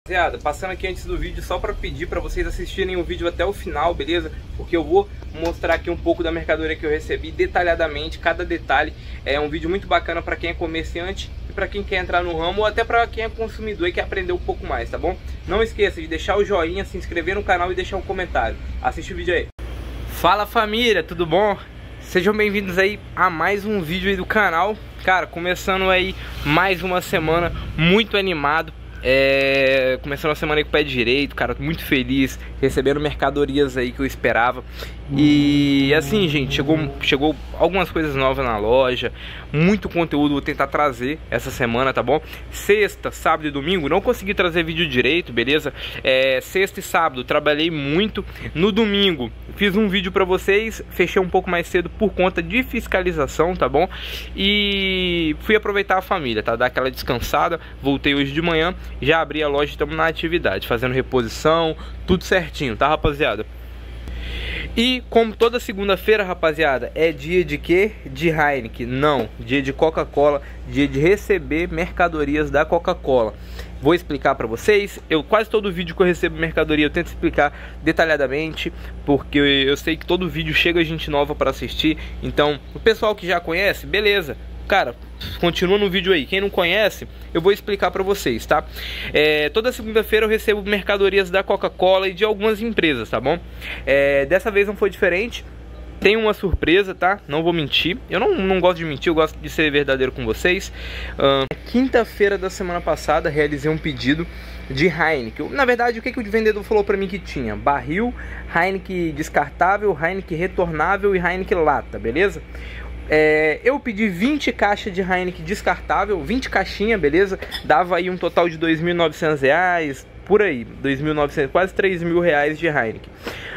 Rapaziada, passando aqui antes do vídeo só para pedir para vocês assistirem o vídeo até o final, beleza? Porque eu vou mostrar aqui um pouco da mercadoria que eu recebi detalhadamente, cada detalhe. É um vídeo muito bacana para quem é comerciante e para quem quer entrar no ramo, ou até para quem é consumidor e quer aprender um pouco mais, tá bom? Não esqueça de deixar o joinha, se inscrever no canal e deixar um comentário. Assiste o vídeo aí. Fala família, tudo bom? Sejam bem-vindos aí a mais um vídeo aí do canal. Cara, começando aí mais uma semana muito animado. Começando a semana aí com o pé direito, cara, muito feliz, recebendo mercadorias aí que eu esperava. E assim, gente, chegou algumas coisas novas na loja, muito conteúdo vou tentar trazer essa semana, tá bom? Sexta, sábado e domingo não consegui trazer vídeo direito, beleza? Sexta e sábado trabalhei muito. No domingo fiz um vídeo pra vocês, fechei um pouco mais cedo por conta de fiscalização, tá bom? E fui aproveitar a família, tá? Dar aquela descansada. Voltei hoje de manhã, já abri a loja e estamos na atividade, fazendo reposição, tudo certinho, tá, rapaziada? E como toda segunda-feira, rapaziada, é dia de quê? De Heineken. Não, dia de Coca-Cola, dia de receber mercadorias da Coca-Cola. Vou explicar pra vocês. Quase todo vídeo que eu recebo mercadoria eu tento explicar detalhadamente, porque eu sei que todo vídeo chega gente nova pra assistir. Então, o pessoal que já conhece, beleza. Cara, continua no vídeo aí. Quem não conhece, eu vou explicar pra vocês, tá? Toda segunda-feira eu recebo mercadorias da Coca-Cola e de algumas empresas, tá bom? Dessa vez não foi diferente. Tem uma surpresa, tá? Não vou mentir. Eu não gosto de mentir, eu gosto de ser verdadeiro com vocês. Quinta-feira da semana passada realizei um pedido de Heineken. Na verdade, o que o vendedor falou pra mim que tinha? Barril, Heineken descartável, Heineken retornável e Heineken lata, beleza? Eu pedi 20 caixas de Heineken descartável, 20 caixinhas, beleza? Dava aí um total de R$ 2.900, por aí, 2.900, quase R$ 3.000 de Heineken.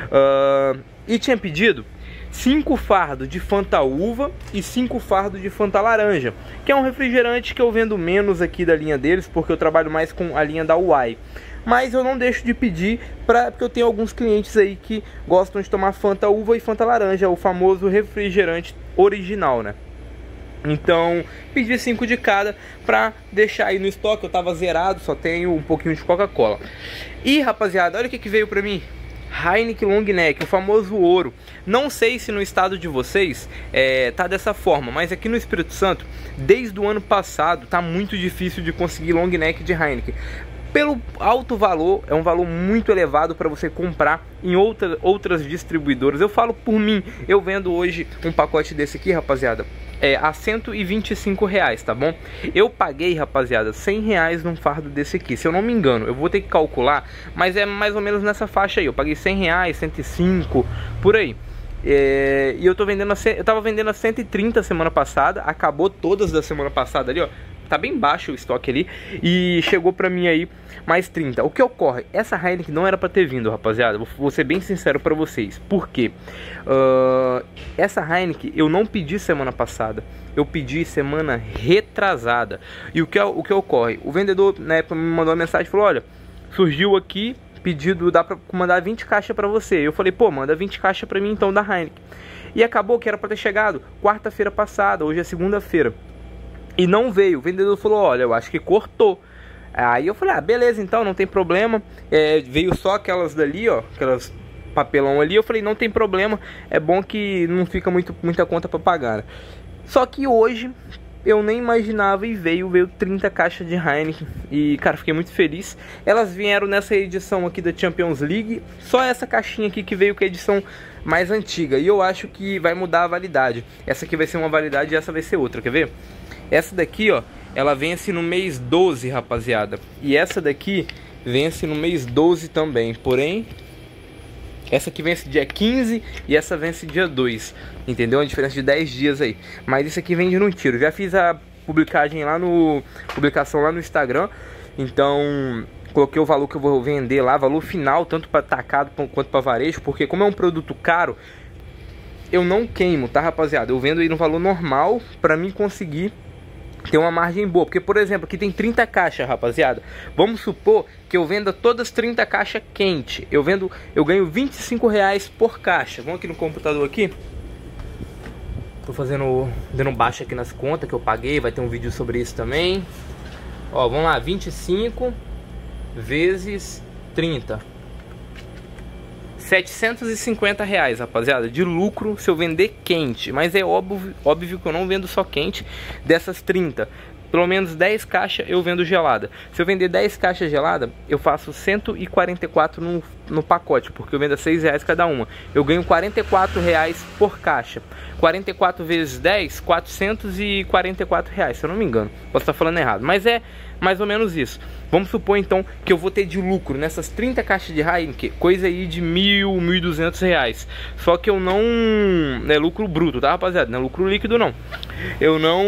E tinha pedido 5 fardos de Fanta Uva e 5 fardos de Fanta Laranja, que é um refrigerante que eu vendo menos aqui da linha deles, porque eu trabalho mais com a linha da Uai. Mas eu não deixo de pedir, porque eu tenho alguns clientes aí que gostam de tomar Fanta Uva e Fanta Laranja, o famoso refrigerante original, né? Então, pedi 5 de cada pra deixar aí no estoque. Eu tava zerado, só tenho um pouquinho de Coca-Cola. E, rapaziada, olha o que veio pra mim. Heineken Long Neck, o famoso ouro. Não sei se no estado de vocês tá dessa forma, mas aqui no Espírito Santo, desde o ano passado, tá muito difícil de conseguir Long Neck de Heineken. Pelo alto valor, é um valor muito elevado para você comprar em outras distribuidoras. Eu falo por mim, eu vendo hoje um pacote desse aqui, rapaziada, a R$ 125, tá bom? Eu paguei, rapaziada, R$ 100 num fardo desse aqui, se eu não me engano. Eu vou ter que calcular, mas é mais ou menos nessa faixa aí. Eu paguei R$ 100, 105, por aí. E eu tava vendendo a 130 semana passada, acabou todas da semana passada ali, ó. Tá bem baixo o estoque ali e chegou pra mim aí mais 30. O que ocorre? Essa Heineken não era pra ter vindo, rapaziada. Vou ser bem sincero pra vocês. Por quê? Essa Heineken eu não pedi semana passada. Eu pedi semana retrasada. E o que ocorre? O vendedor na época me mandou uma mensagem e falou: olha, surgiu aqui pedido, dá pra mandar 20 caixas pra você. Eu falei: pô, manda 20 caixas pra mim então da Heineken. E acabou que era pra ter chegado quarta-feira passada. Hoje é segunda-feira. E não veio. O vendedor falou: olha, eu acho que cortou. Aí eu falei: ah, beleza, então, não tem problema. Veio só aquelas dali, ó, aquelas papelão ali. Eu falei: não tem problema, é bom que não fica muita conta pra pagar, né? Só que hoje eu nem imaginava e veio 30 caixas de Heineken. E, cara, fiquei muito feliz. Elas vieram nessa edição aqui da Champions League. Só essa caixinha aqui que veio com a edição mais antiga. E eu acho que vai mudar a validade. Essa aqui vai ser uma validade e essa vai ser outra, quer ver? Essa daqui, ó, ela vence no mês 12, rapaziada. E essa daqui vence no mês 12 também. Porém, essa aqui vence dia 15 e essa vence dia 2. Entendeu? A diferença de 10 dias aí. Mas isso aqui vende num tiro. Já fiz a publicação lá no Instagram. Então, coloquei o valor que eu vou vender lá, valor final, tanto para atacado quanto para varejo. Porque como é um produto caro, eu não queimo, tá, rapaziada? Eu vendo aí no valor normal pra mim conseguir ter uma margem boa. Porque, por exemplo, aqui tem 30 caixas, rapaziada. Vamos supor que eu venda todas 30 caixas quente. Eu ganho R$25 por caixa. Vamos aqui no computador aqui. Tô dando baixo aqui nas contas que eu paguei. Vai ter um vídeo sobre isso também. Ó, vamos lá, 25 vezes 30. R$750, rapaziada, de lucro se eu vender quente. Mas é óbvio que eu não vendo só quente. Dessas 30, pelo menos 10 caixas eu vendo gelada. Se eu vender 10 caixas gelada, eu faço 144 no pacote, porque eu vendo a R$6 cada uma. Eu ganho R$44 por caixa. 44 vezes 10, R$444, se eu não me engano. Posso estar falando errado, mas é mais ou menos isso. Vamos supor então que eu vou ter de lucro nessas 30 caixas de Heineken, coisa aí de R$1.000, R$1.200. Só que eu não é lucro bruto, tá, rapaziada? Não é lucro líquido, não. Eu não...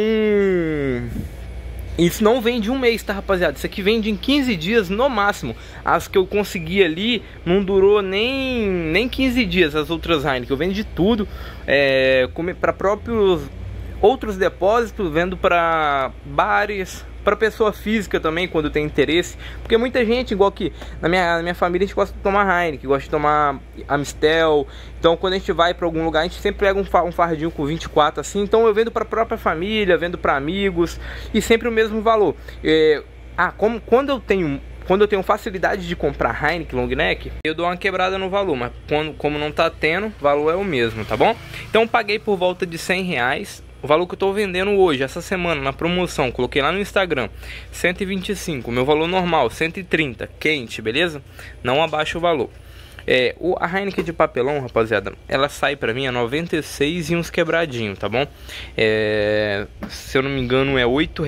Isso não vem de um mês, tá, rapaziada? Isso aqui vende em 15 dias no máximo. As que eu consegui ali não durou nem 15 dias. As outras Heineken eu vendo de tudo, para próprios outros depósitos, vendo para bares, para pessoa física também, quando tem interesse. Porque muita gente, igual que na minha família, a gente gosta de tomar Heineken, gosta de tomar Amistel. Então quando a gente vai para algum lugar, a gente sempre pega um fardinho com 24 assim. Então eu vendo para a própria família, vendo para amigos, e sempre o mesmo valor. Quando eu tenho facilidade de comprar Heineken long neck, eu dou uma quebrada no valor, mas como não tá tendo, o valor é o mesmo, tá bom? Então eu paguei por volta de R$100. O valor que eu tô vendendo hoje, essa semana, na promoção, coloquei lá no Instagram, 125, meu valor normal, 130, quente, beleza? Não abaixa o valor. A Heineken de papelão, rapaziada, ela sai pra mim a 96 e uns quebradinhos, tá bom? Se eu não me engano, é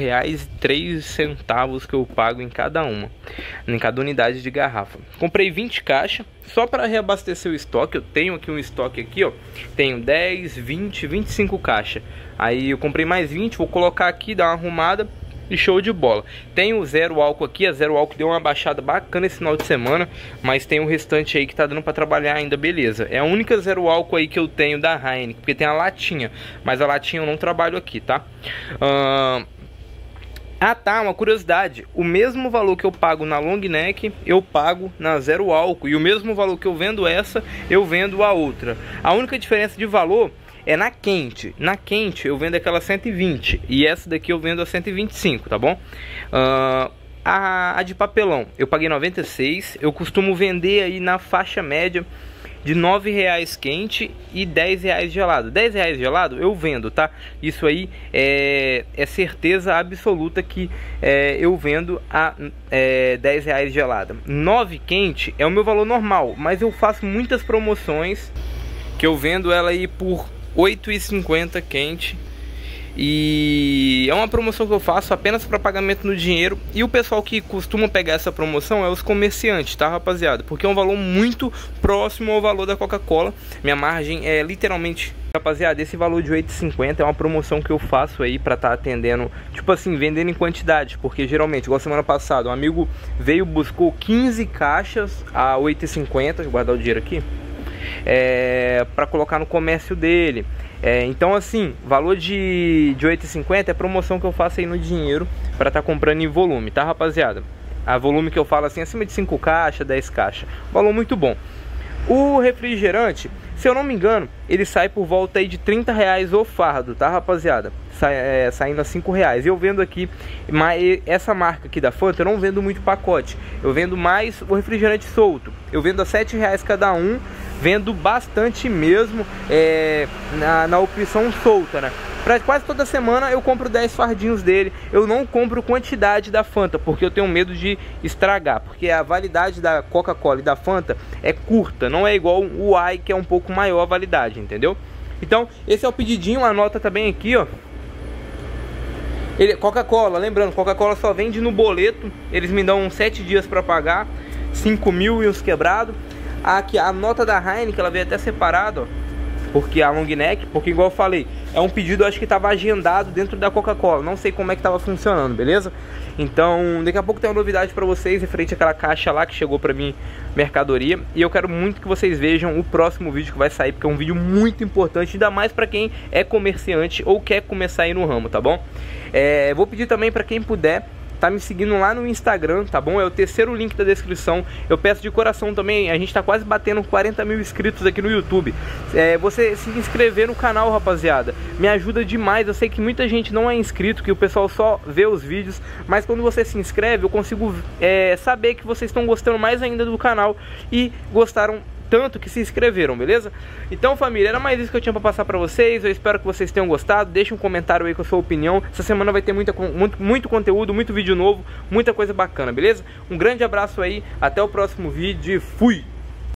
R$8,03 que eu pago em cada uma, em cada unidade de garrafa. Comprei 20 caixas, só para reabastecer o estoque. Eu tenho aqui um estoque aqui, ó, tenho 10, 20, 25 caixas. Aí eu comprei mais 20, vou colocar aqui, dar uma arrumada e show de bola. Tem o zero álcool aqui, a zero álcool deu uma baixada bacana esse final de semana, mas tem o restante aí que tá dando pra trabalhar ainda, beleza. É a única zero álcool aí que eu tenho da Heineken, porque tem a latinha, mas a latinha eu não trabalho aqui, tá? Tá, uma curiosidade, o mesmo valor que eu pago na long neck, eu pago na zero álcool, e o mesmo valor que eu vendo essa, eu vendo a outra. A única diferença de valor é na quente. Na quente eu vendo aquela 120 e essa daqui eu vendo a 125, tá bom? A de papelão eu paguei 96. Eu costumo vender aí na faixa média de R$9 quente e R$10 gelado. R$10 gelado eu vendo, tá? Isso aí é certeza absoluta que eu vendo a R$10 gelada. 9 quente é o meu valor normal, mas eu faço muitas promoções que eu vendo ela aí por R$8,50 quente. E é uma promoção que eu faço apenas para pagamento no dinheiro. E o pessoal que costuma pegar essa promoção é os comerciantes, tá, rapaziada? Porque é um valor muito próximo ao valor da Coca-Cola. Minha margem é literalmente... Rapaziada, esse valor de R$8,50 é uma promoção que eu faço aí pra estar atendendo, tipo assim, vendendo em quantidade. Porque geralmente, igual semana passada, um amigo veio, buscou 15 caixas a R$8,50. Deixa eu guardar o dinheiro aqui. Para colocar no comércio dele. Então assim, valor de R$8,50 é promoção que eu faço aí no dinheiro para estar comprando em volume, tá, rapaziada? A volume que eu falo assim, acima de 5 caixas, 10 caixas, valor muito bom. O refrigerante, se eu não me engano, ele sai por volta aí de R$30 o fardo, tá, rapaziada? Saindo a R$5. Eu vendo aqui, mas essa marca aqui da Fanta, eu não vendo muito pacote. Eu vendo mais o refrigerante solto. Eu vendo a R$7 cada um. Vendo bastante mesmo na opção solta, né? Quase toda semana eu compro 10 fardinhos dele. Eu não compro quantidade da Fanta, porque eu tenho medo de estragar. Porque a validade da Coca-Cola e da Fanta é curta, não é igual o Ai, que é um pouco maior a validade, entendeu? Então, esse é o pedidinho, anota também aqui, ó. Coca-Cola, lembrando, Coca-Cola só vende no boleto. Eles me dão uns 7 dias para pagar, 5 mil e uns quebrados. Aqui a nota da Heineken, ela veio até separada, ó, porque a long neck, porque igual eu falei, é um pedido, acho que estava agendado dentro da Coca-Cola, não sei como é que estava funcionando, beleza? Então daqui a pouco tem uma novidade para vocês referente àquela caixa lá que chegou para mim, mercadoria, e eu quero muito que vocês vejam o próximo vídeo que vai sair, porque é um vídeo muito importante, ainda mais para quem é comerciante ou quer começar aí no ramo, tá bom? Vou pedir também para quem puder tá me seguindo lá no Instagram, tá bom? É o terceiro link da descrição. Eu peço de coração também, a gente tá quase batendo 40 mil inscritos aqui no YouTube. Você se inscrever no canal, rapaziada, me ajuda demais. Eu sei que muita gente não é inscrito, que o pessoal só vê os vídeos, mas quando você se inscreve, eu consigo saber que vocês estão gostando mais ainda do canal e gostaram tanto que se inscreveram, beleza? Então, família, era mais isso que eu tinha pra passar pra vocês. Eu espero que vocês tenham gostado. Deixa um comentário aí com a sua opinião. Essa semana vai ter muito conteúdo, muito vídeo novo, muita coisa bacana, beleza? Um grande abraço aí, até o próximo vídeo e fui!